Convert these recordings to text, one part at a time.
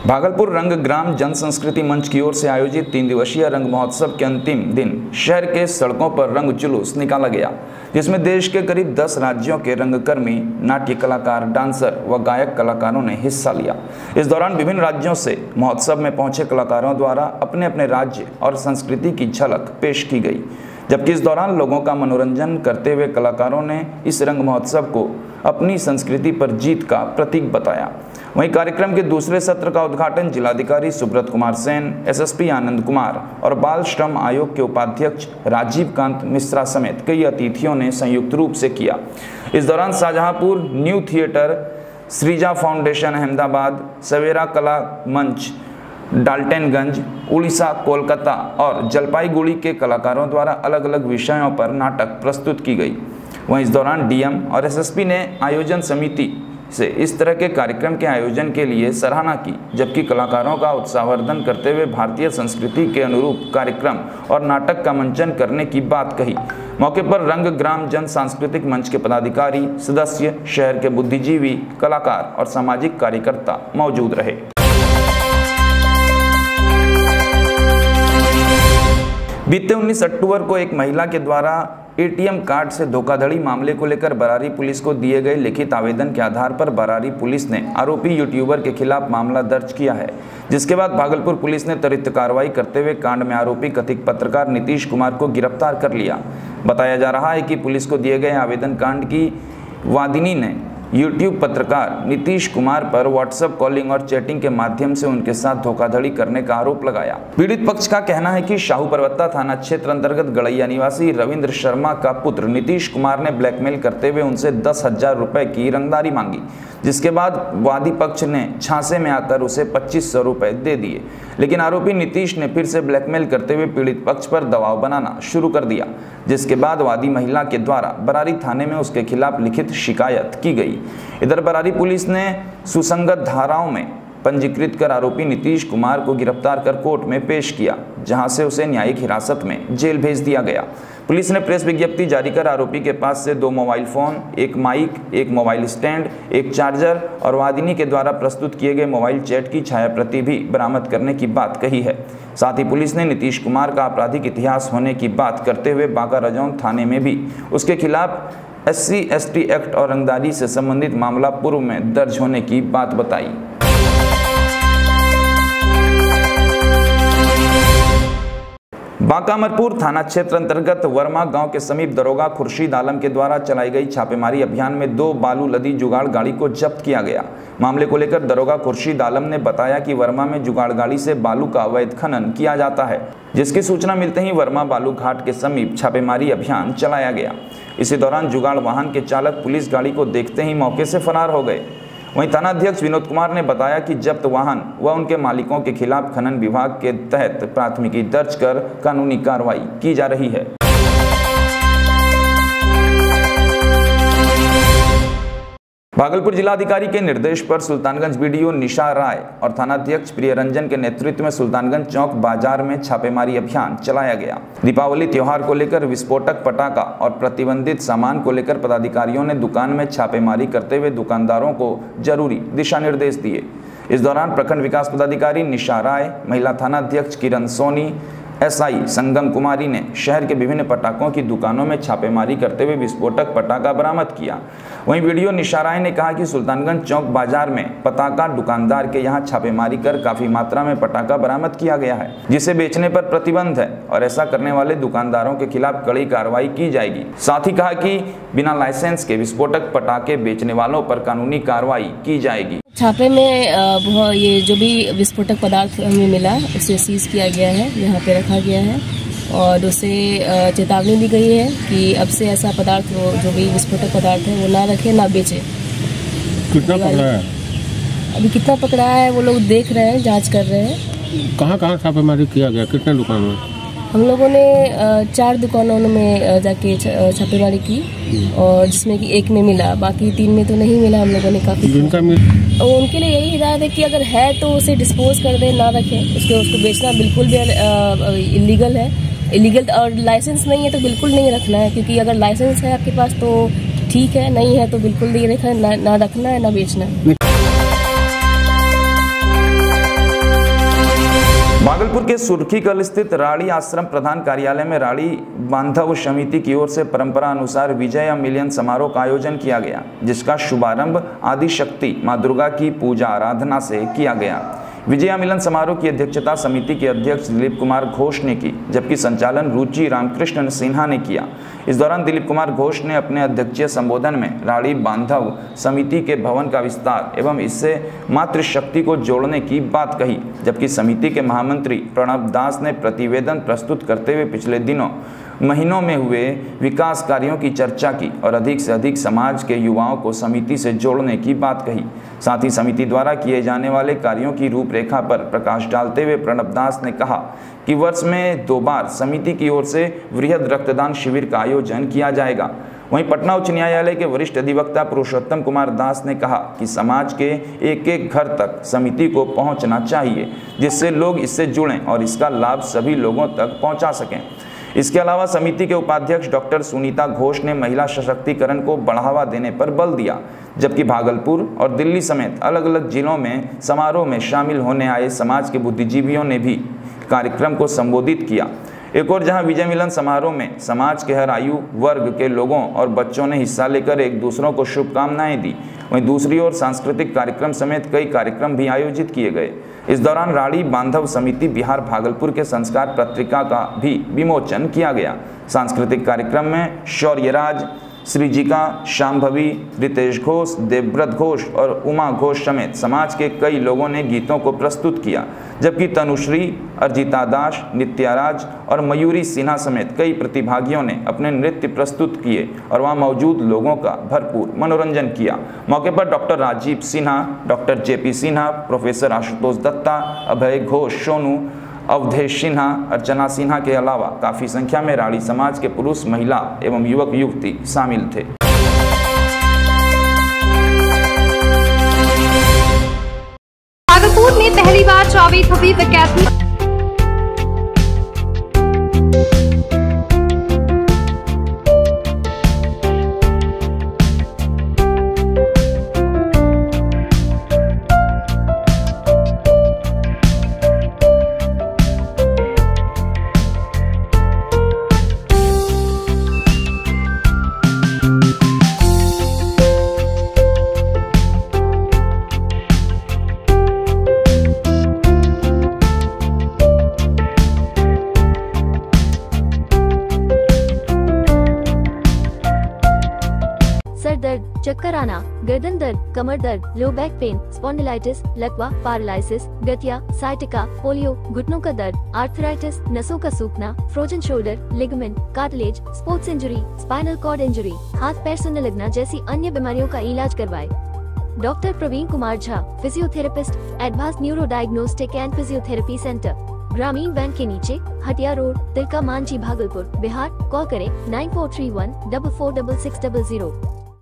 भागलपुर रंग ग्राम जन संस्कृति मंच की ओर से आयोजित 3 दिवसीय रंग महोत्सव के अंतिम दिन शहर के सड़कों पर रंग जुलूस निकाला गया, जिसमें देश के करीब 10 राज्यों के रंगकर्मी, नाट्य कलाकार, डांसर व गायक कलाकारों ने हिस्सा लिया। इस दौरान विभिन्न राज्यों से महोत्सव में पहुंचे कलाकारों द्वारा अपने अपने राज्य और संस्कृति की झलक पेश की गई, जबकि इस दौरान लोगों का मनोरंजन करते हुए कलाकारों ने इस रंग महोत्सव को अपनी संस्कृति पर जीत का प्रतीक बताया। वहीं कार्यक्रम के दूसरे सत्र का उद्घाटन जिलाधिकारी सुब्रत कुमार सेन, एसएसपी आनंद कुमार और बाल श्रम आयोग के उपाध्यक्ष राजीव कांत मिश्रा समेत कई अतिथियों ने संयुक्त रूप से किया। इस दौरान Shahjahanpur New Theatre, Srija Foundation Ahmedabad, Savera Kala Manch Daltonganj, Orissa, Kolkata और जलपाईगुड़ी के कलाकारों द्वारा अलग अलग विषयों पर नाटक प्रस्तुत की गई। वहीं इस दौरान डीएम और एसएसपी ने आयोजन समिति से इस तरह के कार्यक्रम के आयोजन के लिए सराहना की, जबकि कलाकारों का उत्साहवर्धन करते हुए भारतीय संस्कृति के अनुरूप कार्यक्रम और नाटक का मंचन करने की बात कही। मौके पर रंग ग्राम जन सांस्कृतिक मंच के पदाधिकारी, सदस्य, शहर के बुद्धिजीवी, कलाकार और सामाजिक कार्यकर्ता मौजूद रहे। बीते 19 अक्टूबर को एक महिला के द्वारा एटीएम कार्ड से धोखाधड़ी मामले को लेकर बरारी पुलिस को दिए गए लिखित आवेदन के आधार पर बरारी पुलिस ने आरोपी यूट्यूबर के खिलाफ मामला दर्ज किया है, जिसके बाद भागलपुर पुलिस ने त्वरित कार्रवाई करते हुए कांड में आरोपी कथित पत्रकार नीतीश कुमार को गिरफ्तार कर लिया। बताया जा रहा है कि पुलिस को दिए गए आवेदन कांड की वादिनी ने यूट्यूब पत्रकार नीतीश कुमार पर व्हाट्सएप कॉलिंग और चैटिंग के माध्यम से उनके साथ धोखाधड़ी करने का आरोप लगाया। पीड़ित पक्ष का कहना है कि शाहू पर्वता थाना क्षेत्र अंतर्गत गड़ैया निवासी रविंद्र शर्मा का पुत्र नीतीश कुमार ने ब्लैकमेल करते हुए उनसे 10,000 रुपए की रंगदारी मांगी, जिसके बाद वादी पक्ष ने झांसे में आकर उसे 2,500 रुपए दे दिए, लेकिन आरोपी नीतीश ने फिर से ब्लैकमेल करते हुए पीड़ित पक्ष पर दबाव बनाना शुरू कर दिया, जिसके बाद वादी महिला के द्वारा बरारी थाने में उसके खिलाफ लिखित शिकायत की गई। इधर बरारी पुलिस ने सुसंगत धाराओं में पंजीकृत कर आरोपी नीतीश कुमार को गिरफ्तार कर कोर्ट में पेश किया, जहां से उसे न्यायिक हिरासत में जेल भेज दिया गया। पुलिस ने प्रेस विज्ञप्ति जारी कर आरोपी के पास से 2 mobile phone, 1 mic, 1 mobile stand, 1 charger और वादिनी के द्वारा प्रस्तुत किए गए मोबाइल चैट की छायाप्रति भी बरामद करने की बात कही है। साथ ही पुलिस ने नीतीश कुमार का आपराधिक इतिहास होने की बात करते हुए बांका रजौन थाने में भी उसके खिलाफ SC/ST एक्ट और रंगदारी से संबंधित मामला पूर्व में दर्ज होने की बात बताई। बांका अमरपुर थाना क्षेत्र अंतर्गत वर्मा गांव के समीप दरोगा खुर्शीद आलम के द्वारा चलाई गई छापेमारी अभियान में 2 बालू लदी जुगाड़ गाड़ी को जब्त किया गया। मामले को लेकर दरोगा खुर्शीद आलम ने बताया कि वर्मा में जुगाड़ गाड़ी से बालू का अवैध खनन किया जाता है, जिसकी सूचना मिलते ही वर्मा बालू घाट के समीप छापेमारी अभियान चलाया गया। इसी दौरान जुगाड़ वाहन के चालक पुलिस गाड़ी को देखते ही मौके से फरार हो गए। वहीं थानाध्यक्ष विनोद कुमार ने बताया कि जब्त वाहन व उनके मालिकों के खिलाफ खनन विभाग के तहत प्राथमिकी दर्ज कर कानूनी कार्रवाई की जा रही है। भागलपुर जिलाधिकारी के निर्देश पर सुल्तानगंज बीडीओ निशा राय और थानाध्यक्ष प्रियरंजन के नेतृत्व में सुल्तानगंज चौक बाजार में छापेमारी अभियान चलाया गया। दीपावली त्योहार को लेकर विस्फोटक पटाखा और प्रतिबंधित सामान को लेकर पदाधिकारियों ने दुकान में छापेमारी करते हुए दुकानदारों को जरूरी दिशा निर्देश दिए। इस दौरान प्रखंड विकास पदाधिकारी निशा राय, महिला थानाध्यक्ष किरण सोनी, SI संगम कुमारी ने शहर के विभिन्न पटाखों की दुकानों में छापेमारी करते हुए विस्फोटक पटाखा बरामद किया। वहीं वीडियो निशा राय ने कहा कि सुल्तानगंज चौक बाजार में पटाखा दुकानदार के यहां छापेमारी कर काफी मात्रा में पटाखा बरामद किया गया है, जिसे बेचने पर प्रतिबंध है और ऐसा करने वाले दुकानदारों के खिलाफ कड़ी कार्रवाई की जाएगी। साथ ही कहा कि बिना लाइसेंस के विस्फोटक पटाखे बेचने वालों पर कानूनी कार्रवाई की जाएगी। छापे में ये जो भी विस्फोटक पदार्थ हमें मिला उसे सीज किया गया है, यहाँ पे रखा गया है और उसे चेतावनी दी गई है कि अब से ऐसा पदार्थ जो भी विस्फोटक पदार्थ है वो ना रखे, ना बेचे। कितना पकड़ा है? अभी कितना पकड़ा है वो लोग देख रहे हैं, जांच कर रहे हैं। कहाँ छापेमारी किया गया? कितने दुकानों में? हम लोगों ने 4 दुकानों में जाके छापेमारी की और जिसमें कि 1 में मिला, बाकी 3 में तो नहीं मिला। हम लोगों ने काफी उनके लिए यही हिदायत है कि अगर है तो उसे डिस्पोज कर दें, ना रखें। उसको बेचना बिल्कुल भी इलीगल है। इलीगल और लाइसेंस नहीं है तो बिल्कुल नहीं रखना है, क्योंकि अगर लाइसेंस है आपके पास तो ठीक है, नहीं है तो बिल्कुल नहीं रखना, ना रखना है ना बेचना है। भागलपुर के सुर्खीकल स्थित राड़ी आश्रम प्रधान कार्यालय में राड़ी बांधव समिति की ओर से परंपरा अनुसार विजय मिलन समारोह का आयोजन किया गया, जिसका शुभारंभ आदिशक्ति मां दुर्गा की पूजा आराधना से किया गया। विजया मिलन समारोह की अध्यक्षता समिति के अध्यक्ष दिलीप कुमार घोष ने की, जबकि संचालन रुचि रामकृष्ण सिन्हा ने किया। इस दौरान दिलीप कुमार घोष ने अपने अध्यक्षीय संबोधन में राड़ी बांधव समिति के भवन का विस्तार एवं इससे मातृशक्ति को जोड़ने की बात कही, जबकि समिति के महामंत्री प्रणब दास ने प्रतिवेदन प्रस्तुत करते हुए पिछले महीनों में हुए विकास कार्यों की चर्चा की और अधिक से अधिक समाज के युवाओं को समिति से जोड़ने की बात कही। साथ ही समिति द्वारा किए जाने वाले कार्यों की रूपरेखा पर प्रकाश डालते हुए प्रणब दास ने कहा कि वर्ष में 2 बार समिति की ओर से वृहद रक्तदान शिविर का आयोजन किया जाएगा। वहीं पटना उच्च न्यायालय के वरिष्ठ अधिवक्ता पुरुषोत्तम कुमार दास ने कहा कि समाज के एक एक घर तक समिति को पहुंचना चाहिए, जिससे लोग इससे जुड़ें और इसका लाभ सभी लोगों तक पहुंचा सकें। इसके अलावा समिति के उपाध्यक्ष डॉक्टर सुनीता घोष ने महिला सशक्तिकरण को बढ़ावा देने पर बल दिया, जबकि भागलपुर और दिल्ली समेत अलग अलग जिलों में समारोह में शामिल होने आए समाज के बुद्धिजीवियों ने भी कार्यक्रम को संबोधित किया। एक और जहां विजय मिलन समारोह में समाज के हर आयु वर्ग के लोगों और बच्चों ने हिस्सा लेकर एक दूसरों को शुभकामनाएं दी, वहीं दूसरी ओर सांस्कृतिक कार्यक्रम समेत कई कार्यक्रम भी आयोजित किए गए। इस दौरान राड़ी बांधव समिति बिहार भागलपुर के संस्कार पत्रिका का भी विमोचन किया गया। सांस्कृतिक कार्यक्रम में शौर्यराज, सृजिका, शांभवी, रितेश घोष, देवव्रत घोष और उमा घोष समेत समाज के कई लोगों ने गीतों को प्रस्तुत किया, जबकि तनुश्री, अर्जिता दास, नित्याराज और मयूरी सिन्हा समेत कई प्रतिभागियों ने अपने नृत्य प्रस्तुत किए और वहां मौजूद लोगों का भरपूर मनोरंजन किया। मौके पर doctor Rajeev Sinha, doctor JP Sinha, professor Ashutosh Datta, Abhay Ghosh, Sonu, Awadhesh Sinha, Archana Sinha के अलावा काफी संख्या में राड़ी समाज के पुरुष, महिला एवं युवक युवती शामिल थे। भागलपुर में पहली बार जावेद हबीब अकेडमी दर्द, चक्कर आना, गर्दन दर्द, कमर दर्द, लो बैक पेन, स्पॉन्डिलाइटिस, लकवा, पैरालिसिस, गठिया, साइटिका, पोलियो, घुटनों का दर्द, आर्थराइटिस, नसों का सूखना, frozen shoulder, ligament, cartilage, sports injury, spinal cord injury, हाथ पैर सुनने लगना जैसी अन्य बीमारियों का इलाज करवाए। Doctor Praveen Kumar Jha, physiotherapist, advance neuro diagnostic and physiotherapy centre, Gramin bank के नीचे, हटिया रोड, तिलका मांझी, भागलपुर, बिहार। कॉल करें 9431 446600।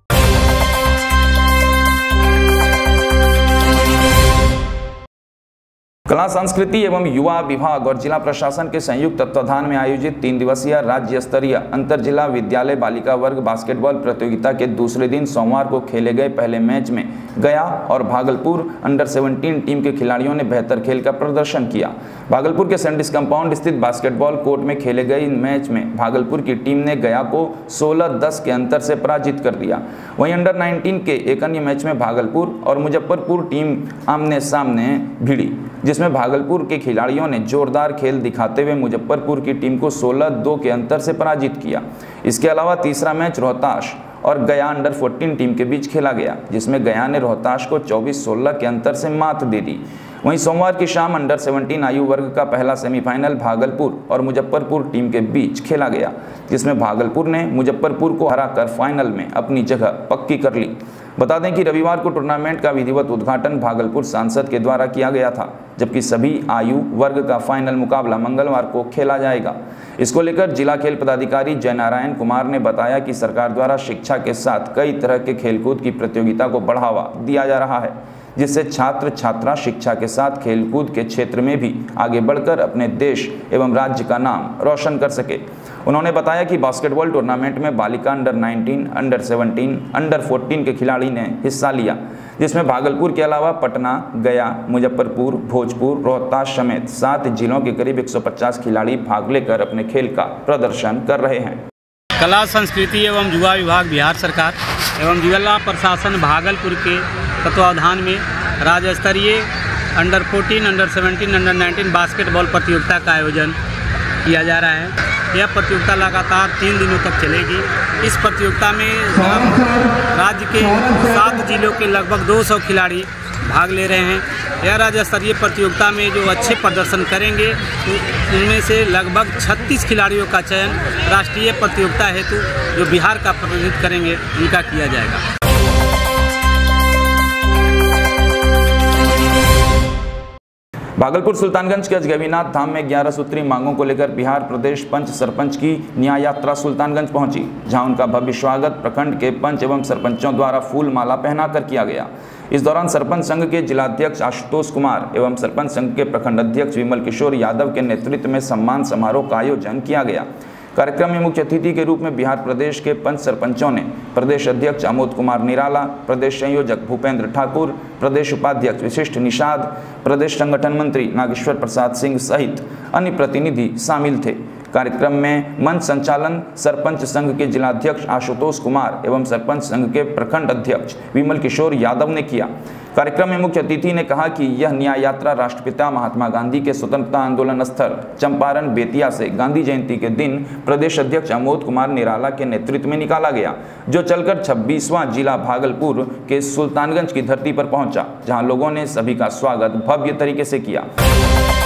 कला संस्कृति एवं युवा विभाग और जिला प्रशासन के संयुक्त तत्वाधान में आयोजित 3 दिवसीय राज्य स्तरीय अंतर जिला विद्यालय बालिका वर्ग बास्केटबॉल प्रतियोगिता के दूसरे दिन सोमवार को खेले गए पहले मैच में गया और भागलपुर अंडर 17 टीम के खिलाड़ियों ने बेहतर खेल का प्रदर्शन किया। भागलपुर के सैंडिस कंपाउंड स्थित बास्केटबॉल कोर्ट में खेले गए इन मैच में भागलपुर की टीम ने गया को 16-10 के अंतर से पराजित कर दिया। वहीं अंडर 19 के एक अन्य मैच में भागलपुर और मुजफ्फरपुर टीम आमने सामने भिड़ी, जिसमें भागलपुर के खिलाड़ियों ने जोरदार खेल दिखाते हुए मुजफ्फरपुर की टीम को 16-2 के अंतर से पराजित किया। इसके अलावा तीसरा मैच रोहतास और गया अंडर 14 टीम के बीच खेला गया, जिसमें गया ने रोहतास को 24-16 के अंतर से मात दे दी। वहीं सोमवार की शाम अंडर 17 आयु वर्ग का पहला सेमीफाइनल भागलपुर और मुजफ्फरपुर टीम के बीच खेला गया, जिसमें भागलपुर ने मुजफ्फरपुर को हराकर फाइनल में अपनी जगह पक्की कर ली। बता दें कि रविवार को टूर्नामेंट का विधिवत उद्घाटन भागलपुर सांसद के द्वारा किया गया था, जबकि सभी आयु वर्ग का फाइनल मुकाबला मंगलवार को खेला जाएगा। इसको लेकर जिला खेल पदाधिकारी जयनारायण कुमार ने बताया कि सरकार द्वारा शिक्षा के साथ कई तरह के खेलकूद की प्रतियोगिता को बढ़ावा दिया जा रहा है, जिससे छात्र छात्रा शिक्षा के साथ खेलकूद के क्षेत्र में भी आगे बढ़कर अपने देश एवं राज्य का नाम रोशन कर सके। उन्होंने बताया कि बास्केटबॉल टूर्नामेंट में बालिका अंडर 19, अंडर 17, अंडर 14 के खिलाड़ी ने हिस्सा लिया, जिसमें भागलपुर के अलावा पटना, गया, मुजफ्फरपुर, भोजपुर, रोहतास समेत 7 जिलों के करीब 150 खिलाड़ी भाग लेकर अपने खेल का प्रदर्शन कर रहे हैं। कला संस्कृति एवं युवा विभाग बिहार सरकार एवं जिला प्रशासन भागलपुर के तत्वावधान में राज्य स्तरीय अंडर 14, अंडर 17, अंडर 19 बास्केटबॉल प्रतियोगिता का आयोजन किया जा रहा है। यह प्रतियोगिता लगातार 3 दिनों तक चलेगी। इस प्रतियोगिता में राज्य के 7 जिलों के लगभग 200 खिलाड़ी भाग ले रहे हैं। यह राज्य स्तरीय प्रतियोगिता में जो अच्छे प्रदर्शन करेंगे उनमें से लगभग 36 खिलाड़ियों का चयन राष्ट्रीय प्रतियोगिता हेतु जो बिहार का प्रतिनिधित्व करेंगे उनका किया जाएगा। भागलपुर सुल्तानगंज के अजगैबीनाथ धाम में 11 सूत्री मांगों को लेकर बिहार प्रदेश पंच सरपंच की न्याय यात्रा सुल्तानगंज पहुंची, जहां उनका भव्य स्वागत प्रखंड के पंच एवं सरपंचों द्वारा फूल माला पहनाकर किया गया। इस दौरान सरपंच संघ के जिलाध्यक्ष आशुतोष कुमार एवं सरपंच संघ के प्रखंड अध्यक्ष विमल किशोर यादव के नेतृत्व में सम्मान समारोह का आयोजन किया गया। कार्यक्रम में मुख्य अतिथि के रूप में बिहार प्रदेश के पंच सरपंचों ने प्रदेश अध्यक्ष अमोद कुमार निराला, प्रदेश संयोजक भूपेंद्र ठाकुर, प्रदेश उपाध्यक्ष विशिष्ट निषाद, प्रदेश संगठन मंत्री नागेश्वर प्रसाद सिंह सहित अन्य प्रतिनिधि शामिल थे। कार्यक्रम में मंच संचालन सरपंच संघ के जिलाध्यक्ष आशुतोष कुमार एवं सरपंच संघ के प्रखंड अध्यक्ष विमल किशोर यादव ने किया। कार्यक्रम में मुख्य अतिथि ने कहा कि यह न्याय यात्रा राष्ट्रपिता महात्मा गांधी के स्वतंत्रता आंदोलन स्थल चंपारण बेतिया से गांधी जयंती के दिन प्रदेश अध्यक्ष अमोद कुमार निराला के नेतृत्व में निकाला गया, जो चलकर 26वां जिला भागलपुर के सुल्तानगंज की धरती पर पहुंचा, जहां लोगों ने सभी का स्वागत भव्य तरीके से किया।